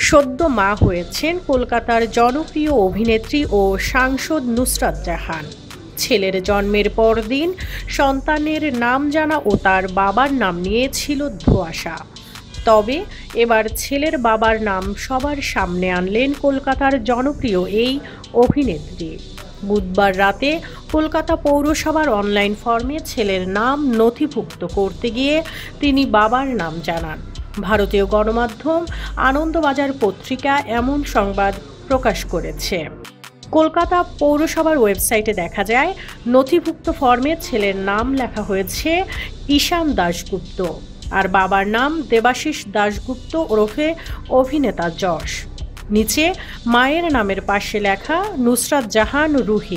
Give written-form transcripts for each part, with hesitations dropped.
সদ্য মা হয়েছেন কলকাতার জনপ্রিয় অভিনেত্রী ও সাংসদ নুসরাত জাহান। ছেলের জন্মের পরদিন সন্তানের নাম জানা ও তার বাবার নাম নিয়ে ছিল ধোঁয়াশা। তবে এবার ছেলের বাবার নাম সবার সামনে আনলেন কলকাতার জনপ্রিয় এই অভিনেত্রী। বুধবার রাতে কলকাতা পৌরসভার অনলাইন ফর্মে ছেলের নাম নথিভুক্ত করতে গিয়ে তিনি বাবার নাম জানান। ভারতীয় গণমাধ্যম আনন্দবাজার পত্রিকা এমন সংবাদ প্রকাশ করেছে। কলকাতা পৌরসভার ওয়েবসাইটে দেখা যায়, নথিভুক্ত ফর্মে ছেলের নাম লেখা হয়েছে ঈশান দাশগুপ্ত, আর বাবার নাম দেবাশিস দাশগুপ্ত ওরফে অভিনেতা যশ। নিচে মায়ের নামের পাশে লেখা নুসরাত জাহান রুহি।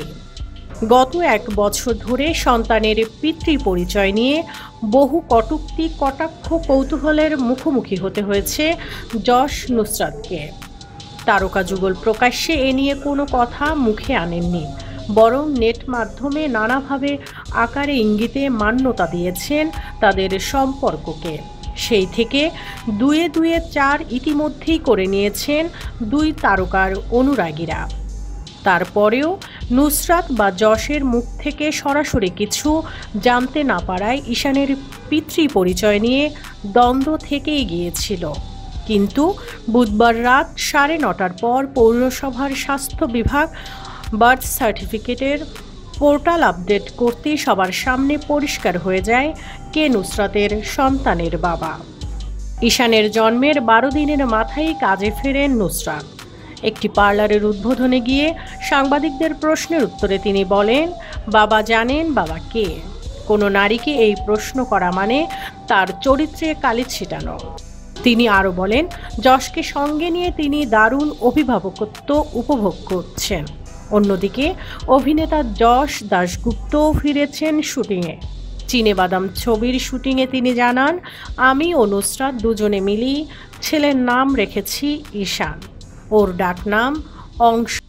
গত 1 বছর ধরে সন্তানের পিতৃ পরিচয় নিয়ে বহু কটূক্তি, কটাক্ষ, কৌতূহলের মুখোমুখি হতে হয়েছে যশ নুসরাতকে। তারকা যুগল প্রকাশ্যে এ নিয়ে কোনো কথা মুখে আনেননি, বরং নেট মাধ্যমে নানাভাবে আকারে ইঙ্গিতে মান্যতা দিয়েছেন তাদের সম্পর্ককে। সেই থেকে দুয়ে 4 ইতিমধ্যেই করে নিয়েছেন 2 তারকার অনুরাগীরা। তারপরেও নুসরাত বা যশের মুখ থেকে সরাসরি কিছু জানতে না পারায় ঈশানের পিতৃ পরিচয় নিয়ে দ্বন্দ্ব থেকেই গিয়েছিল। কিন্তু বুধবার রাত 9:30টার পর পৌরসভার স্বাস্থ্য বিভাগ বার্থ সার্টিফিকেটের পোর্টাল আপডেট করতে সবার সামনে পরিষ্কার হয়ে যায় কে নুসরাতের সন্তানের বাবা। ঈশানের জন্মের 12 দিনের মাথায় কাজে ফেরেন নুসরাত। একটি পার্লারের উদ্বোধনে গিয়ে সাংবাদিকদের প্রশ্নের উত্তরে তিনি বলেন, বাবা জানেন বাবা কে। কোনো নারীকে এই প্রশ্ন করা মানে তার চরিত্রে কালি ছিটানো। তিনি আরও বলেন, যশকে সঙ্গে নিয়ে তিনি দারুণ অভিভাবকত্ব উপভোগ করছেন। অন্যদিকে অভিনেতা যশ দাশগুপ্ত ফিরেছেন শুটিংয়ে। চিনেবাদাম ছবির শুটিংয়ে তিনি জানান, আমি ও নুসরাত দুজনে মিলেই ছেলের নাম রেখেছি ঈশান। ওর ডাকনাম অংশ।